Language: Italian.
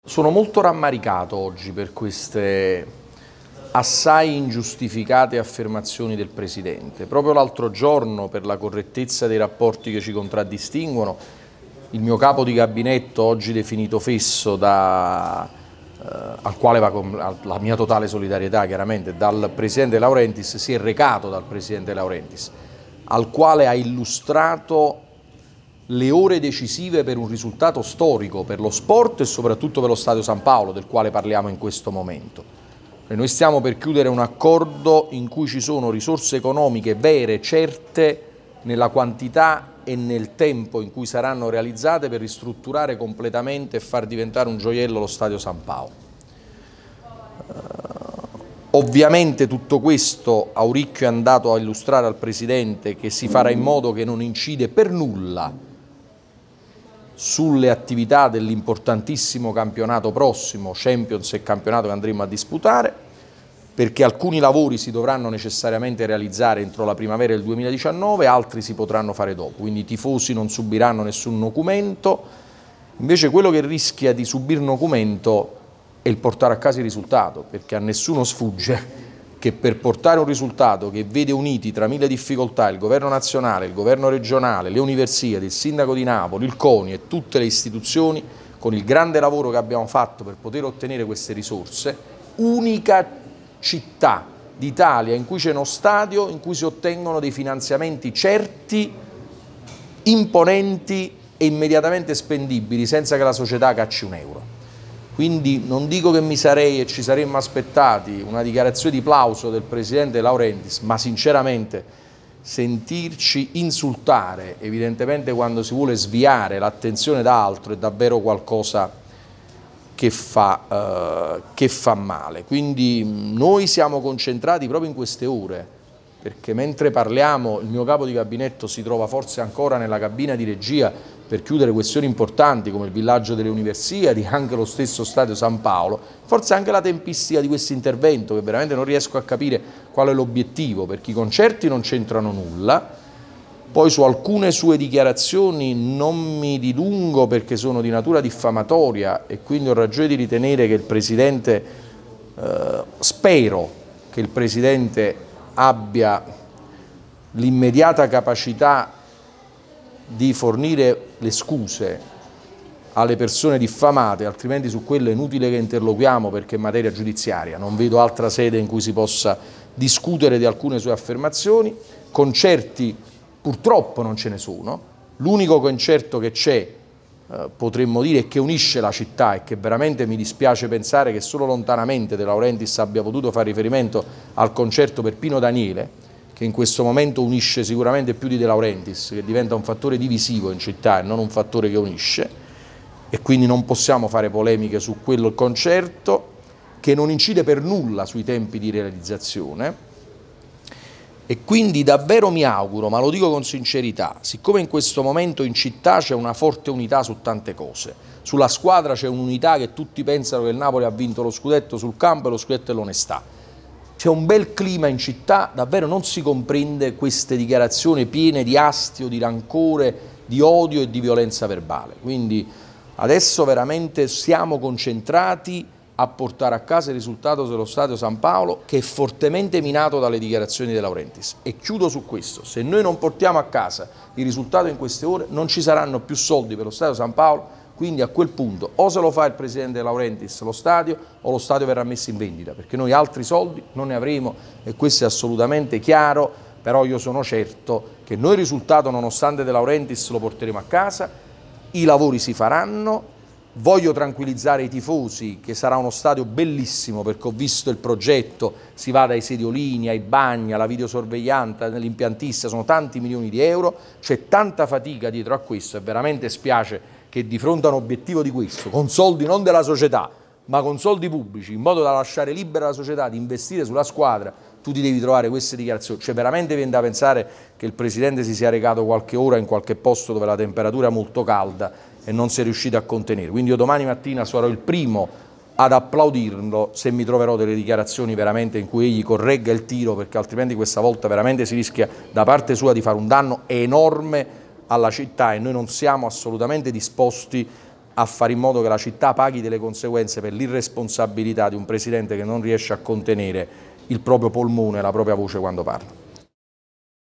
Sono molto rammaricato oggi per queste assai ingiustificate affermazioni del Presidente. Proprio l'altro giorno, per la correttezza dei rapporti che ci contraddistinguono, il mio capo di gabinetto, oggi definito Fesso, al quale va la mia totale solidarietà chiaramente, dal Presidente Laurentiis, si è recato dal Presidente Laurentiis, al quale ha illustrato le ore decisive per un risultato storico per lo sport e soprattutto per lo Stadio San Paolo, del quale parliamo in questo momento. E noi stiamo per chiudere un accordo in cui ci sono risorse economiche vere, certe, nella quantità e nel tempo in cui saranno realizzate per ristrutturare completamente e far diventare un gioiello lo Stadio San Paolo. Ovviamente tutto questo Auricchio è andato a illustrare al Presidente, che si farà in modo che non incide per nulla sulle attività dell'importantissimo campionato prossimo, Champions e campionato che andremo a disputare, perché alcuni lavori si dovranno necessariamente realizzare entro la primavera del 2019, altri si potranno fare dopo, quindi i tifosi non subiranno nessun nocumento. Invece quello che rischia di subire nocumento è il portare a casa il risultato, perché a nessuno sfugge che per portare un risultato che vede uniti tra mille difficoltà il governo nazionale, il governo regionale, le università, il sindaco di Napoli, il CONI e tutte le istituzioni, con il grande lavoro che abbiamo fatto per poter ottenere queste risorse, unica città d'Italia in cui c'è uno stadio in cui si ottengono dei finanziamenti certi, imponenti e immediatamente spendibili senza che la società cacci un euro. Quindi non dico che mi sarei e ci saremmo aspettati una dichiarazione di plauso del Presidente Laurentiis, ma sinceramente sentirci insultare, evidentemente quando si vuole sviare l'attenzione da altro, è davvero qualcosa che fa male. Quindi noi siamo concentrati proprio in queste ore, perché mentre parliamo il mio capo di gabinetto si trova forse ancora nella cabina di regia per chiudere questioni importanti come il villaggio delle Universiadi, anche lo stesso Stadio San Paolo, forse anche la tempistica di questo intervento, che veramente non riesco a capire qual è l'obiettivo, perché i concerti non c'entrano nulla. Poi su alcune sue dichiarazioni non mi dilungo perché sono di natura diffamatoria e quindi ho ragione di ritenere che il Presidente, spero che il Presidente abbia l'immediata capacità di fornire le scuse alle persone diffamate, altrimenti su quello è inutile che interloquiamo perché è materia giudiziaria, non vedo altra sede in cui si possa discutere di alcune sue affermazioni. Concerti purtroppo non ce ne sono, l'unico concerto che c'è potremmo dire che unisce la città e che veramente mi dispiace pensare che solo lontanamente De Laurentiis abbia potuto fare riferimento al concerto per Pino Daniele, che in questo momento unisce sicuramente più di De Laurentiis, che diventa un fattore divisivo in città e non un fattore che unisce, e quindi non possiamo fare polemiche su quello concerto, che non incide per nulla sui tempi di realizzazione. E quindi davvero mi auguro, ma lo dico con sincerità, siccome in questo momento in città c'è una forte unità su tante cose, sulla squadra c'è un'unità che tutti pensano che il Napoli ha vinto lo scudetto sul campo e lo scudetto è l'onestà. C'è un bel clima in città, davvero non si comprende queste dichiarazioni piene di astio, di rancore, di odio e di violenza verbale. Quindi adesso veramente siamo concentrati a portare a casa il risultato dello Stadio San Paolo, che è fortemente minato dalle dichiarazioni di De Laurentiis. E chiudo su questo: se noi non portiamo a casa il risultato in queste ore non ci saranno più soldi per lo Stadio San Paolo, quindi a quel punto o se lo fa il Presidente De Laurentiis lo stadio o lo stadio verrà messo in vendita, perché noi altri soldi non ne avremo e questo è assolutamente chiaro. Però io sono certo che noi il risultato, nonostante De Laurentiis, lo porteremo a casa, i lavori si faranno. Voglio tranquillizzare i tifosi che sarà uno stadio bellissimo, perché ho visto il progetto, si va dai sediolini ai bagni, alla videosorveglianza, all'impiantista, sono tanti milioni di euro, c'è tanta fatica dietro a questo e veramente spiace che di fronte a un obiettivo di questo, con soldi non della società, ma con soldi pubblici, in modo da lasciare libera la società di investire sulla squadra, tu ti devi trovare queste dichiarazioni. Cioè veramente viene da pensare che il Presidente si sia recato qualche ora in qualche posto dove la temperatura è molto calda e non si è riuscito a contenere. Quindi io domani mattina sarò il primo ad applaudirlo se mi troverò delle dichiarazioni veramente in cui egli corregga il tiro, perché altrimenti questa volta veramente si rischia da parte sua di fare un danno enorme alla città e noi non siamo assolutamente disposti a fare in modo che la città paghi delle conseguenze per l'irresponsabilità di un presidente che non riesce a contenere il proprio polmone, la propria voce quando parla.